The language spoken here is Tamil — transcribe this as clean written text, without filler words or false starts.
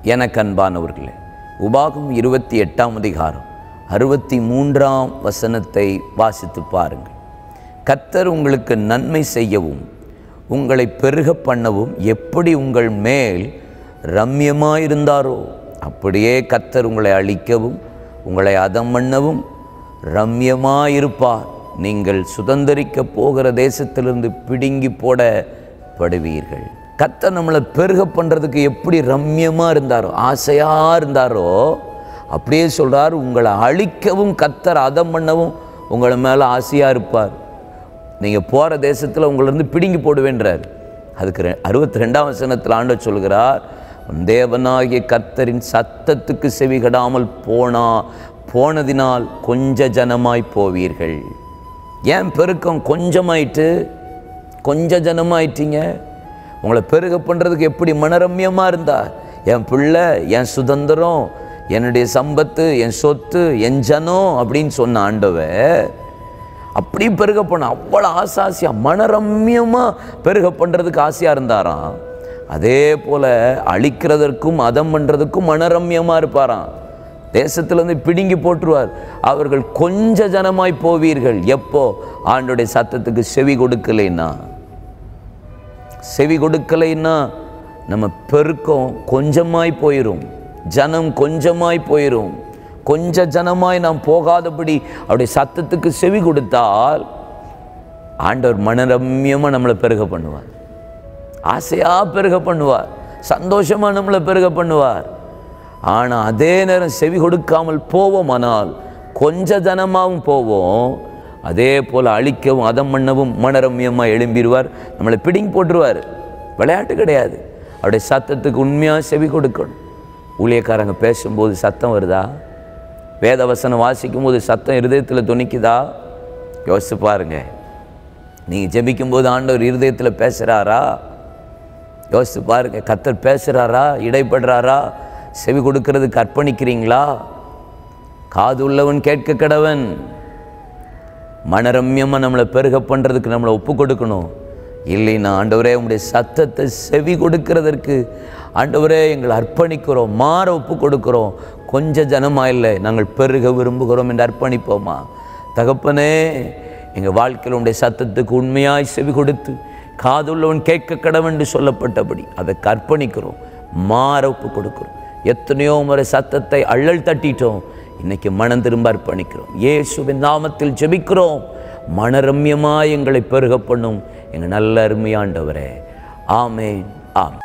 எனக்கு அன்பானவர்களே, உபாகம் 28ஆம் அதிகாரம் 63ஆம் வசனத்தை வாசித்து பாருங்கள். கர்த்தர் உங்களுக்கு நன்மை செய்யவும் உங்களை பெருக பண்ணவும் எப்படி உங்கள் மேல் ரம்யமாயிருந்தாரோ அப்படியே கர்த்தர் உங்களை அழிக்கவும் உங்களை அதம் பண்ணவும் ரம்யமாயிருப்பார். நீங்கள் சுதந்தரிக்க போகிற தேசத்திலிருந்து பிடுங்கி போடப்படுவீர்கள். கர்த்தர் நம்மளை பெருக பண்ணுறதுக்கு எப்படி ரம்யமாக இருந்தாரோ, ஆசையாக இருந்தாரோ, அப்படியே சொல்கிறார், உங்களை அழிக்கவும் கர்த்தர் அதம் பண்ணவும் உங்களை மேலே ஆசையாக இருப்பார். நீங்கள் போகிற தேசத்தில் உங்களிருந்து பிடுங்கி போடுவேன்றார். அதுக்கு 62ஆம் வசனத்தில் ஆண்டவர் சொல்கிறார், தேவனாகிய கர்த்தரின் சத்தத்துக்கு செவிகடாமல் போனதினால் கொஞ்ச ஜனமாய் போவீர்கள். ஏன் பெருக்கம் கொஞ்ச ஜனமாயிட்டீங்க? உங்களை பெருக பண்ணுறதுக்கு எப்படி மனரம்யமாக இருந்தார். என் பிள்ளை, என் சுதந்திரம், என்னுடைய சம்பத்து, என் சொத்து, என் ஜனம் அப்படின்னு சொன்ன ஆண்டவர் அப்படி பெருக பண்ண அவ்வளோ ஆசையாக மனரம்யமாக பெருக பண்ணுறதுக்கு ஆசையாக இருந்தாராம். அதே போல் அழிக்கிறதற்கும் அதம் பண்ணுறதுக்கும் மனரம்யமாக இருப்பாராம். தேசத்திலேருந்து பிடுங்கி போட்டுருவார். அவர்கள் கொஞ்ச ஜனமாய் போவீர்கள். எப்போ? ஆண்டோடைய சத்தத்துக்கு செவி கொடுக்கலைன்னா நம்ம பெருக்கம் கொஞ்சமாய் போயிடும், ஜனம் கொஞ்சமாய் போயிடும். கொஞ்ச ஜனமாய் நாம் போகாதபடி அவருடைய சத்தத்துக்கு செவி கொடுத்தால் ஆண்டவர் மனரம்யமாக நம்மளை பெருக பண்ணுவார், ஆசையாக பெருக பண்ணுவார், சந்தோஷமாக நம்மளை பெருக பண்ணுவார். ஆனால் அதே நேரம் செவி கொடுக்காமல் போவோமானால் கொஞ்ச ஜனமாகவும் போவோம். அதே போல் அழிக்கவும் அதம் பண்ணவும் மனரம்யமாக எழும்பிடுவார், நம்மளை பிடிங்கி போட்டுருவார். விளையாட்டு கிடையாது. அவருடைய சத்தத்துக்கு உண்மையாக செவி கொடுக்கணும். ஊழியக்காரங்க பேசும்போது சத்தம் வருதா? வேதவசனம் வாசிக்கும்போது சத்தம் இருதயத்தில் துணிக்குதா? யோசிச்சு பாருங்க. நீங்கள் ஜெபிக்கும்போது ஆண்டவர் இருதயத்தில் பேசுகிறாரா? யோசித்து பாருங்க. கர்த்தர் பேசுகிறாரா? இடைப்படுறாரா? செவி கொடுக்கறதுக்கு அர்ப்பணிக்கிறீங்களா? காது உள்ளவன் கேட்க கடவன். மனரம்யமாக நம்மளை பெருக பண்ணுறதுக்கு நம்மளை ஒப்பு கொடுக்கணும். இல்லைன்னா ஆண்டவரே உங்களுடைய சத்தத்தை செவி கொடுக்கறதற்கு ஆண்டவரே எங்களை அர்ப்பணிக்கிறோம், மாற ஒப்பு கொடுக்குறோம். கொஞ்ச ஜனமாக இல்லை, நாங்கள் பெருக விரும்புகிறோம் என்று அர்ப்பணிப்போமா? தகப்பனே, எங்கள் வாழ்க்கையில் உங்களுடைய சத்தத்துக்கு உண்மையாய் செவி கொடுத்து காதுள்ளவன் கேட்க கடவன் என்று சொல்லப்பட்டபடி அதற்கு அர்ப்பணிக்கிறோம், மாற ஒப்பு கொடுக்குறோம். எத்தனையோ முறை சத்தத்தை அள்ளல் தட்டிட்டோம், இன்னைக்கு மனம் திரும்ப அர்ப்பணிக்கிறோம். இயேசுவின் நாமத்தில் ஜெபிக்கிறோம். மனரம்யமாய் எங்களை பெருக பண்ணும் எங்கள் நல்ல அருமையாண்டவரே. ஆமென், ஆமென்.